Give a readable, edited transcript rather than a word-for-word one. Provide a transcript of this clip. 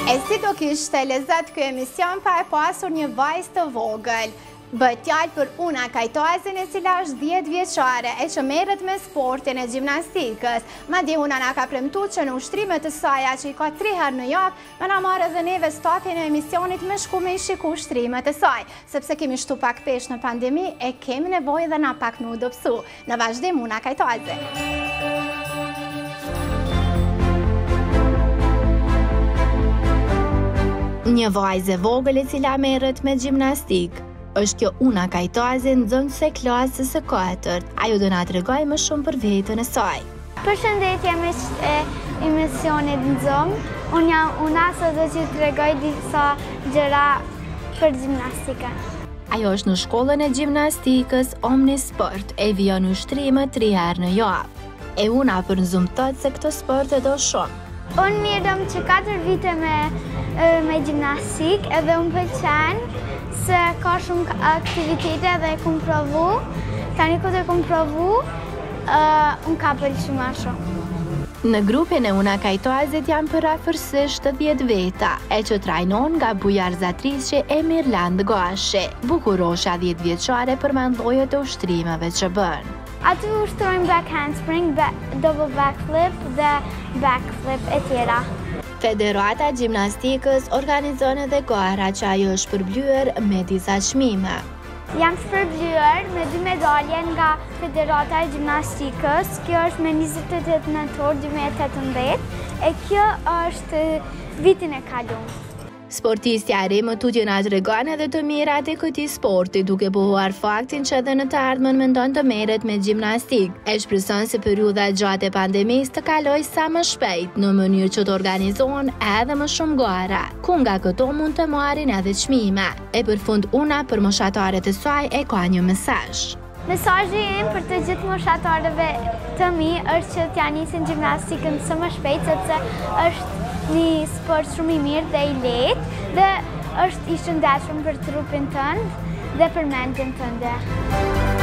E si do kishte lezet ky emision pa e pasur një vajzë të vogël. Bëhet fjalë për Una Kajtoazin, e cila është 10 vjeçare e që merret me sportin e gjimnastikës. Madje Una na ka premtuar që në ushtrimet të saj, që i ka 3 herë në javë, më na marrë edhe neve stafin e emisionit me shku me i shiku ushtrimet e saj. Sepse kemi shtu pak pesh në pandemi, e kemi nevojë dhe na pak në udopsu. Në vazhdim Una Kajtoazi. Një vajzë e vogël e cila merret me gjimnastik. Është kjo Una Kajtoazi, nxënëse klasës së 4. Ajo do na tregojë më shumë për veten e saj. Përshëndetje me emisionit Nxëm. Unë jam Una, sot do t'ju tregoj disa gjëra për gjimnastikën. Ajo është në shkollën e gjimnastikës Omnisport e vijon ushtrime 3 herë në javë. E Una përnxumton se këtë sport e do shumë. Unë mirëm që 4 vite me gjimnastik, edhe unë pëlqen se ka shumë aktivitete dhe e kum provu. Tani kur e kum provu, unë ka pëlqyer më shumë. Në grupin e Una Kajtoazit janë përafërsisht 10 veta, e që trajnon nga bujarzatrisje e Mirland Gashi. Bukurosha 10 vjeçare përmend llojet e ushtrimeve që bën. Aty ushtrojmë back handspring, double backflip dhe backflip e tjera. Federata e Gjimnastikës organizon edhe gara që ajo është përblyer me disa çmime. Jam shpërblyer me 2 medalje nga Federata e Gjimnastikës. Kjo është me 28 nëntor 2018 e kjo është vitin e kaluar. Sportistja e ri më tutje na tregon edhe të mirat e këtij sporti, duke pohuar faktin që edhe në të ardhmen mendon të merret me gjimnastik. E shpreson se periudha e gjatë e pandemisë të kalojë sa më shpejt, në mënyrë që të organizohen edhe më shumë gara, ku nga këto mund të marrin edhe çmime. E për fund Una për moshatarët e saj e ka një mesazh. Mesazhi im për të gjithë moshatarëve të mi është që t'ja nisin gjimnastikën së më shpejt, sepse është një sport shumë i mirë dhe i lehtë dhe është i shëndetshëm për trupin tënd dhe për mendjen tënde.